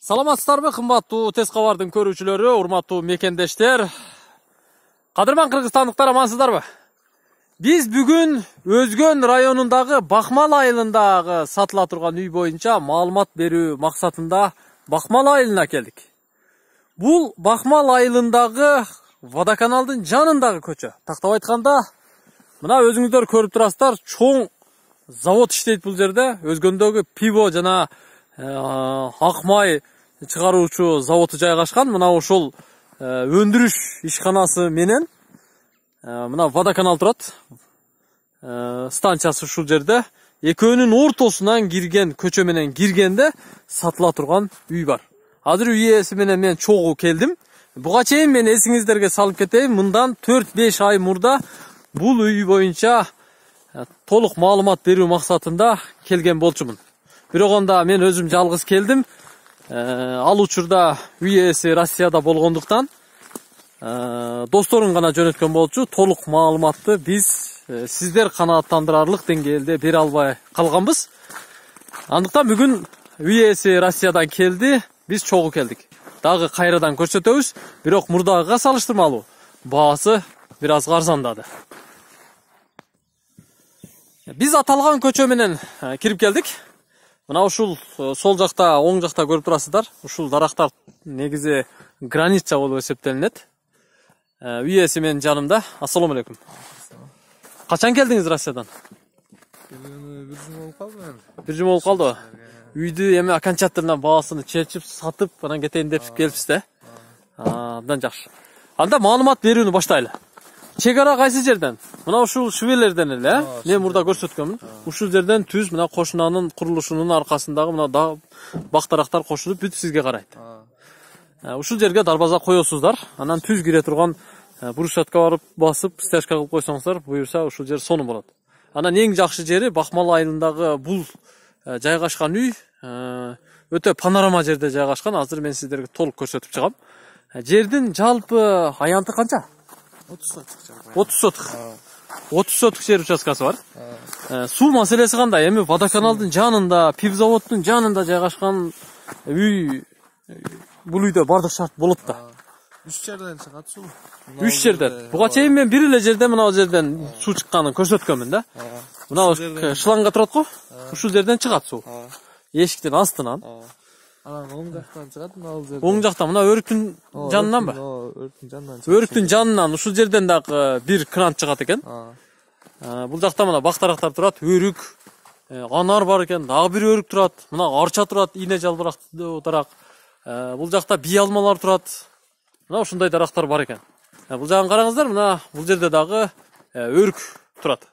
Саламатсыздарбы, кымбаттуу тез кабардын көрүүчүлөрү, урматтуу мекендештер. Кадырман кыргызстандыктар, амансыздарбы? Биз бүгүн Өзгөн районундагы Бакмал айылындагы сатыла турган үй боюнча маалымат берүү максатында Бакмал айылына келдик. Бул Бакмал айылындагы водоканалдын жанындагы көчө. Тактап айтканда, мына өзүңүздөр көрүп турасыздар, чоң завод иштейт бул жерде. Өзгөндөгү пиво жана ак май чыгаруучу заводу жайгашкан. Мына ошол өндүрүш ишканасы менен мына водоканал турат. Станциясы ушул жерде. Экөөнүн ортосунан кирген, көчө менен киргенде сатыла турган үй бар. Азыр үй ээси менен мен чогуу келдим. Буга чейин мен эсиңиздерге салып кетейин. Мындан 4-5 ай мурда бул үй боюнча толук маалымат берүү максатында келген болчумун. Бирок анда мен өзүм жалгыз келдим. Ал учурда үй ээси Россияда болгондуктан досторун гана жөнөткөн болчу. Толук маалыматты биз сиздер канааттандырарлык деңгээлде бере албай калганбыз. Андыктан бүгүн үй ээси Россиядан келди, биз чогуу келдик. Дагы кайрадан көрсөтөбүз, бирок мурдагыга салыштырмалуу баасы бир аз арзандады. Биз аталган көчө менен кирип келдик. Мына ушул сол жакта, оң жакта көрүп турасыздар. Ушул дарактар негизи граница болуп эсептелинет. Үй ээси менин жанымда. Ассаламу алейкум. Качан келдиңиз Россиядан? Bir juma болуп калды мен. Бир жума болуп калдыбы? Үйдү эми окончательно баасыны чечип, сатып, анан кетейин деп келипсиз да? Абдан жакшы. Анда маалымат берүүнү баштайлы. Чек ара кайсы жерден? Мына ушул швелерден эле, мен мурда көрсөткөнмүн. Ушул жерден түз мына кошунанын курулушунун аркасындагы мына бактарактар кошулуп бүт сизге карайт. Ушул жерге дарбаза коесуздар. Анан түз кире турган брусчатка барып басып, стяжка кылып койсоңуздар, буюрса ушул жер сонун болот. Анан эң жакшы жери Бакмал айылындагы бул жайгашкан үй өтө панорама жерде жайгашкан. Азыр мен сиздерге толук көрсөтүп чыгам. Жердин жалпы аянты канча? 30 соток. 30 соток. 30 соток жер участкасы бар. Суу маселеси кандай? Эми водоканалдын жанында, пивзаводдун жанында жайгашкан үй, бул үйдө бардык шарт болот да. 3 жерден чыгат суу. 3 жерден. Буга чейин мен бир эле жерде мына жерден суу чыкканын көрсөткөнмүн да. Мына шланга турат го. Ушул жерден чыгат суу. Эшиктин астынан. Анан оң жактан чыгат, мына ал жерден. Оң жакта мына өрүктүн жанынан ба? Өрүктүн жанынан. Өрүктүн жанынан ушул жерден дагы бир кран чыгат экен. Бул жакта мына бактарактар турат, өрүк, анар бар экен, дагы бир өрүк турат. Мына арча турат, ийне жалбырактуу дарак. Бул жакта бий алмалар турат. Мына ушундай дарактар бар экен. Бул жагын караңыздар, мына бул жерде дагы өрүк турат.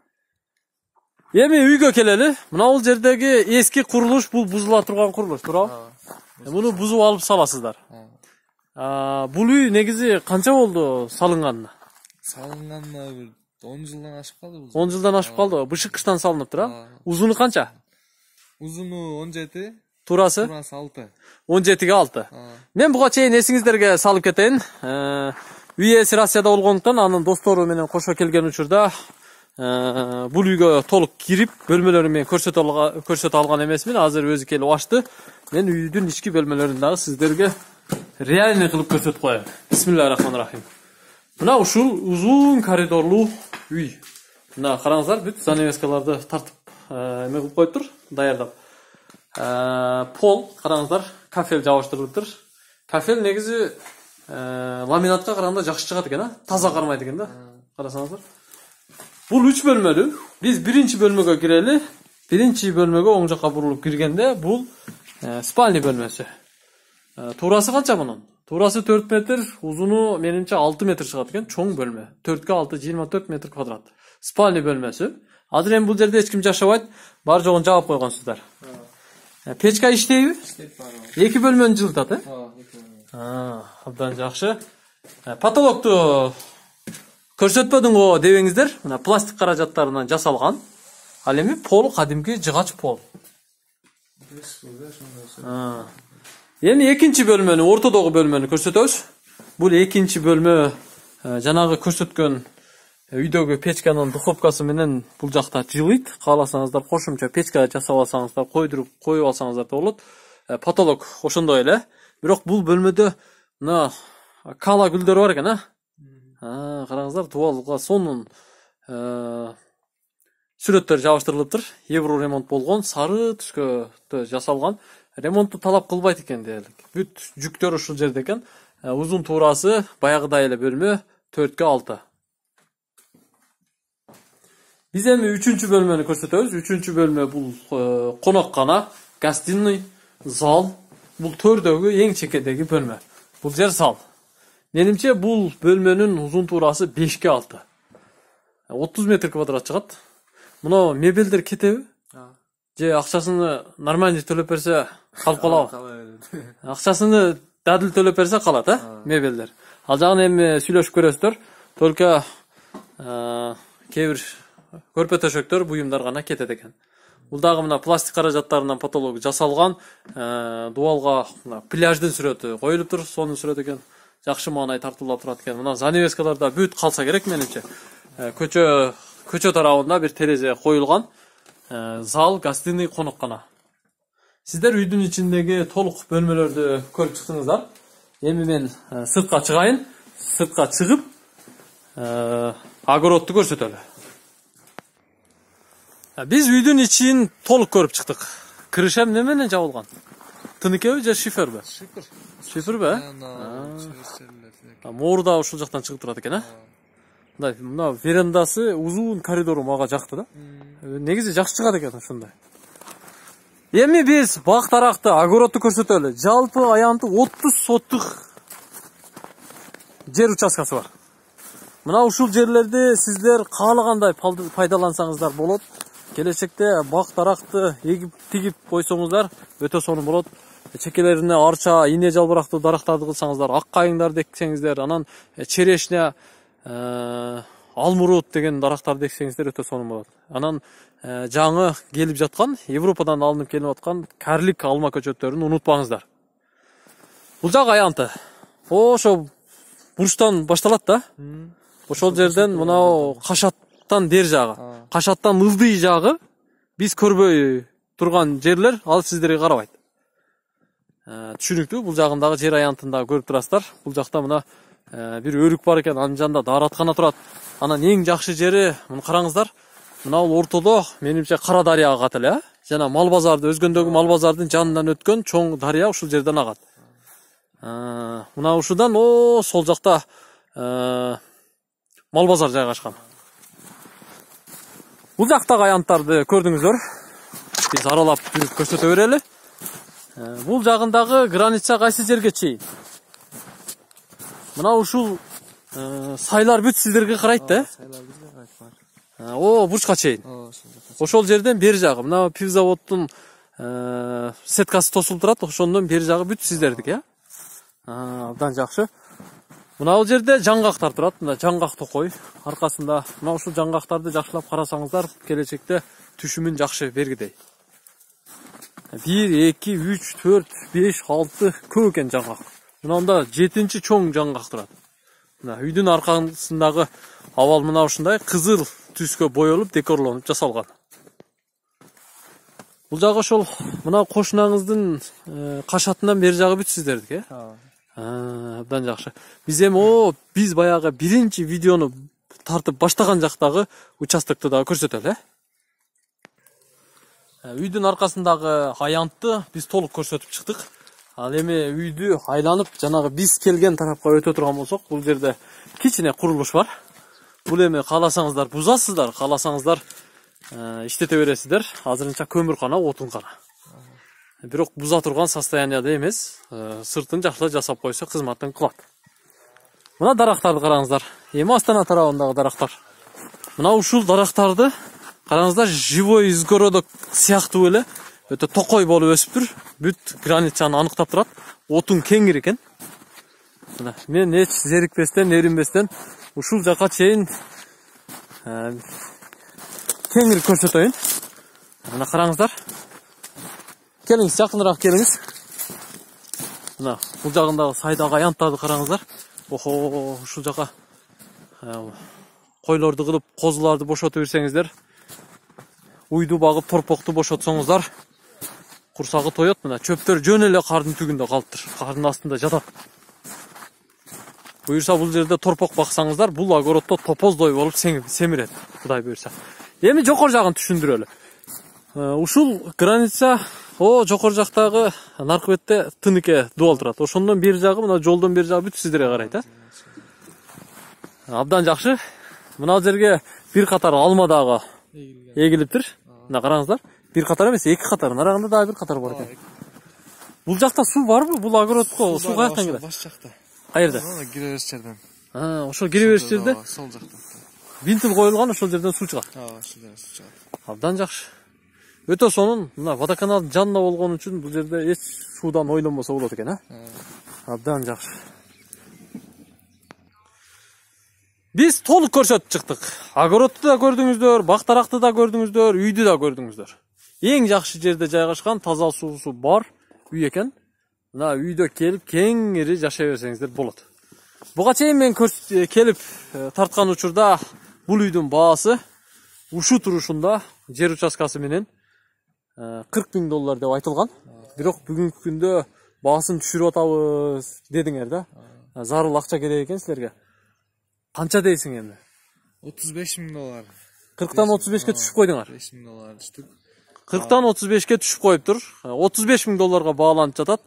Эми үйгө келели. Мына бул жердеги эски курулуш, бул бузула турган курулуш, туурабы? Муну бузуп алып саласыздар. Бул үй негизи канча болду салынганына? Салынганына бир 10 жылдан ашып калды бул. 10 жылдан ашып калды. Бышык кыштан салынып тура. Узуну канча? Узуну 17, турасы? Турасы 6. 17ге 6. Мен буга чейин эсиңиздерге салып кетейин. Үй ээси Россияда болгондуктан анын достору менен кошо келген учурда бул үйгө толук кирип, бөлмөлөрүн мен көрсөтө алган эмесмин. Азыр өзү келип ачты. Мен үйдүн ички бөлмөлөрүн дагы сиздерге реальный кылып көрсөтүп коеюн. Бисмиллахиррахманиррахим. Мына ушул узун коридорлуу үй. Мына караңыздар, бүт занавескаларды тартып эме кылып коюптур, даярдап. Пол, караңыздар, кафель жабыштырылыптыр. Кафель негизи ламинатка караганда жакшы чыгат экен, таза кармайт экен да. Карасаңыздар. Бул 3 бөлмөлүү. Биз биринчи бөлмөгө кирели. Биринчи бөлмөгө оң жакка бурулуп киргенде бул спальный бөлмөсү. Туурасы канча мунун? Туурасы 4 метр, узуну менимче 6 метр чыгат экен, чоң бөлмө. 4ке 6 24 метр квадрат. Спальный бөлмөсү. Азыр эми бул жерде эч ким жашабайт. Бар жогун жаап койгонсуздар. Печка иштейби? Иштейт баары. 2 бөлмөнү жылытат, 2 бөлмө. Абдан жакшы. Потолокту көрсөтпөдүң го дебеңиздер. Мына пластик каражаттарынан жасалган. Ал эми пол кадимки жыгач пол. Эми экинчи бөлмөнү, ортодогу бөлмөнү көрсөтөбүз. Бул экинчи бөлмө жанагы көрсөткөн үйдөгү печканын духовкасы менен бул жакта жылыйт. Кааласаңыздар кошумча печка жасап алсаңыздар, коюп алсаңыздар да болот. потолок ошондой эле. Бирок бул бөлмөдө мына кала гүлдөр бар экен, караңыздар, дубалга сонун сүрөттөр жабыштырылыптыр. Евро ремонт болгон, сары түскө жасалган. Ремонтту талап кылбайт экен дээрлик. Бүт жүктөр ушул жерде экен. Узун туурасы баягыдай эле бөлмө 4-6. Биз эми 3-чү бөлмөнү көрсөтөбүз. 3-чү бөлмө бул коноккана, гостиный, зал. Бул төрдөгү эң чекедеги бөлмө. Бул жер зал. Менимче бул бөлмөнүн узун туурасы 5-6. 30 метр квадрат чыгат. Мына мебелдер кетеби? Же акчасыны нормально төлөп берсе калып калабы? Акчасыны дадыл төлөп берсе калат, мебелдер. Ал жагын эми сүйлөшүп көрөсүздөр. Только кээ бир көрпө төшөктөр, буюмдар гана кетет экен. Бул дагы мына пластик каражаттарынан потолок жасалган, дубалга пляждын сүрөтү коюлуптур, сонун сүрөт экен. Жакшы маанай тартуулап турат экен. Мына занавескаларда бүт калса керек менимче. Көчө тарабында бир терезе коюлган. Зал, гостиный, коноккана. Сиздер үйдүн ичиндеги толук бөлмөлөрдү көрүп чыктыңыздар. Эми мен сыртка чыгайын. Сыртка чыгып, огородду көрсөтөлү. Биз үйдүн ичин толук көрүп чыктык. Крыша эмне менен жабылган? Тыныкеби же шиферби? Шиферби? Моорда ушул жактан чыгып турат экен, Мына верандасы узун коридору мага жакты да. Негизи жакшы чыгат экен ушундай. Эми биз бак таракты, огородду көрсөтөлү. Жалпы аянты 30 соттук жер участкасы бар. Мына ушул жерлерди сиздер каалагандай пайдалансаңыздар болот. Келечекте бак таракты эгип тигип койсоңуздар өтө сонун болот. Чекелерине арча, ине жалбырактуу дарактарды кылсаңыздар, ак кайыңдар дексеңиздер, анан черешня, алмурут деген дарактарды дексеңиздер өтө сонун болот. Анан жаңы келип жаткан, Европадан алынып келип аткан карлик алма көчөттөрүн унутпаңыздар. Бул жак аянты. Ошо бурчтан башталат да. Ошол жерден мына кашаттан бер жагы, кашаттан ылдый жагы биз көрбөй турган жерлер, ал сиздерге карабайт. Түшүнүктүү, бул жагындагы жер аянтында көрүп турасыздар. Бул жакта мына бир өрүк бар экен, анын жанында даараткана турат. Анан эң жакшы жери, муну караңыздар. Мына ортодо менимче Кара дарыяга агат эле, жана мал базарды, өзгөндөгү мал базардын жанынан өткөн чоң дарыя ушул жерден агат. Мына ушудан сол жакта мал базар жайгашкан. Бул жактагы аянттарды көрдүңүздөр. Биз аралап жүрүп көрсөтө берели. Бул жагындагы граница кайсы жерге чейин? Мына ушул сайлар бүт сиздерге карайт да? Сайлар бизге карайт. Бурчка чейин. Ошол жерден бери жагы, мына пивзаводдун сеткасы тосулуп турат, ошондон бери жагы бүт сиздердики, абдан жакшы. Мына бул жерде жаңгактар турат, мына жаңгак токой аркасында. Мына ушул жаңгактарды жакшылап карасаңыздар, келечекте түшүмүн жакшы бергидей. 1, 2, 3, 4, 5, 6 көп экен жаңгак. Мында 7-чи чоң жаңгак турат. Мына үйдүн аркасындагы абал мына ушундай кызыл түскө боелуп, декорлонуп жасалган. Бул жагы ошол мына кошунаңыздын кашатынан бери жагы бүт сиздердики, абдан жакшы. Биз эми биз баягы биринчи видеону тартып баштаган жактагы участокты дагы көрсөтөлү. Үйдүн аркасындагы аянтты биз толук көрсөтүп чыктык. Ал эми үйдү айланып, жанагы биз келген тарапка өтө турган болсок, бул жерде кичине курулуш бар. Бул эми кааласаңыздар бузасыздар, кааласаңыздар иштете бересиздер. Азырынча көмүркана, отункана. Бирок буза турган состоянияда эмес, сыртын жакшылап жасап койсо кызматын кылат. Мына дарактарды караңыздар. Эми Астана тарабындагы дарактар. Мына ушул дарактарды караңыздар, живой изгородок сыяктуу эле өтө токой болуп өсүптүр. Бүт границаны аныктап турат. Отун кеңир экен. Мына мен эч зерикпестен, эринбестен ушул жака чейин кеңир көрсөтөйүн. Мына караңыздар. Келиңиз, жакыныраак келиңиз. Мына бул жагындагы сайдагы аянттарды караңыздар. Ушул жака койлорду кылып, козуларды бошотуп берсеңиздер, уйду багып, торпокту бошотсоңуздар, курсагы тоет, мына чөптөр жөн эле кардын түгүндө калыптыр. Кардын астында жатат. Буюрса бул жерде торпок баксаңыздар, бул огороддо топоздой болуп семирет, Кудай буюрса. Эми жокор жагын түшүндүрөлү. Ушул граница жокор жактагы наркы бетте тыныке дуал турат. Ошондон бери жагы, мына жолдон бери жагы бүт сиздерге карайт, Абдан жакшы. Мына жерге бир катар алма дагы эгилиптир. Мына караңыздар. Бир катар эмес, эки катар. Нарагында дагы бир катар бар экен. Бул жакта суу барбы? Бул огородко суу каяктан келет? Баш жакта. Каерде? Киребериш жерден. Ошол киребериш жерде Сол жакта. винтил коюлган, ошол жерден суу чыгат. Ошол жерден суу чыгат. Абдан жакшы. Өтө сонун, мына водоканалдын жанында болгон үчүн бул жерде эч суудан ойлонбосо болот экен, Абдан жакшы. Биз толук көрсөтүп чыктык. Огородду да көрдүңүздөр, бактаракты да көрдүңүздөр, үйдү да көрдүңүздөр. Эң жакшы жерде жайгашкан, таза суусу бар үй экен. Мына үйдө келип кеңири жашай берсеңиздер болот. Буга чейин мен келип тарткан учурда бул үйдүн баасы ушу турушунда жер участкасы менен $40.000 деп айтылган. Бирок бүгүнкү күндө баасын түшүрүп атабыз дедиңер да. Зарыл акча керек экен силерге. Канча дейсиң эми? $35.000. 40тан 35ке түшүп койдуңар. $5.000 түштүк. 40тан 35ке түшүп коюптур. $35.000 бааланып жатат.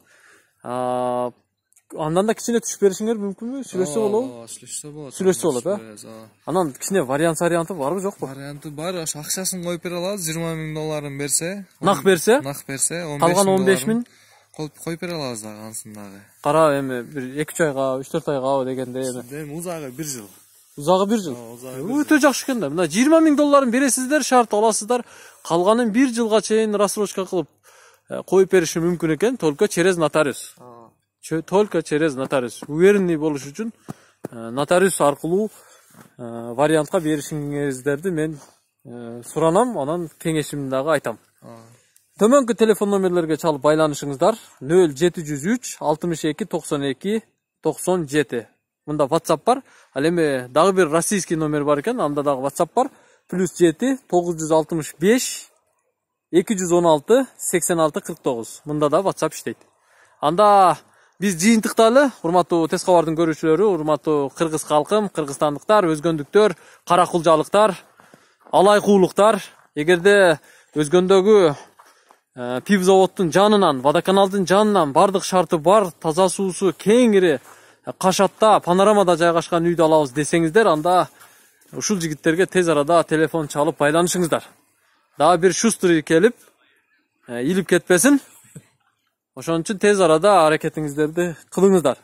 Андан да кичине түшүп беришиңер мүмкүнбү? Сүйлөшсө болобу? Сүйлөшсө болот, Анан кичине варианты барбы, жокпу? Варианты бар. Ошо акчасын коюп бере алабыз. $20.000 берсе. Нак берсе? Нак берсе. Калган 15.000 коюп бере алабыз дагы ансын дагы. Кара эми бир 2 айга, 3-4 айга дегенде эми узагы 1 жыл. Узагы 1 жыл. Өтө жакшы экен да. Мына $20.000 бересиздер, шарт аласыздар. Калганын 1 жылга чейин рассрочка кылып коюп бериши мүмкүн экен, только через нотариус. Только через нотариус. Уверенный болуш үчүн нотариус аркылуу вариантка беришиңиздерди мен суранам, анан кеңешимди дагы айтам. Төмөнкү телефон номерлерге чалып байланышыңыздар. 0703 62 92 97. Мында WhatsApp бар. Ал эми дагы бир российский номер бар экен, анда дагы WhatsApp бар. +7 965 216 86 49. Мында да WhatsApp иштейт. Анда биз жыйынтыкталы, урматтуу Тез кабардын көрүүчүлөрү, урматтуу кыргыз калкым, кыргызстандыктар, өзгөндүктөр, каракулжалыктар, алайкуулуктар, эгерде өзгөндөгү пивзаводдун жанынан, водоканалдын жанынан бардык шарты бар, таза суусу кеңири Кашатта, панорамада жайгашкан үйдү алабыз десеңиздер, анда ушул жигиттерге тез арада телефон чалып байланышыңыздар. Дагы бир шустрый келип, илип кетпесин. Ошон үчүн тез арада аракетиңиздерди кылыңыздар.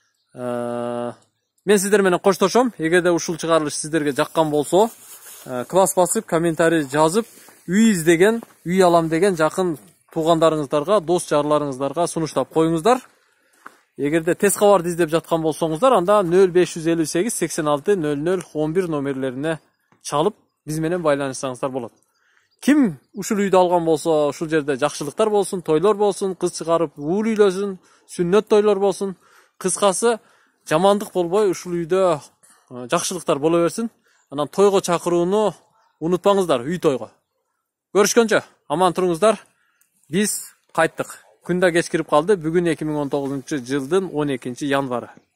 Мен сиздер менен коштошом. Эгерде ушул чыгарылыш сиздерге жаккан болсо, класс басып, комментарий жазып, үй издеген, үй алам деген жакын туугандарыңыздарга, дос жарларыңыздарга сунуштап коюңуздар. Эгерде Тез кабарды издеп жаткан болсоңуздар, анда 0558 86 00 11 номерлерине чалып, биз менен байланышсаңыздар болот. Ким ушул үйдү алган болсо, ушул жерде жакшылыктар болсун, тойлор болсун, кыз чыгарып уул үйлөсүн, сүннөт тойлор болсун, кыскасы жамандык болбой ушул үйдө жакшылыктар боло берсин. Анан тойго чакырууну унутпаңыздар, үй тойго. Көрүшкөнчө, аман туруңуздар. Биз кайттык. Күн да кеч кирип калды. Бүгүн 2019 жылдын 12 январы.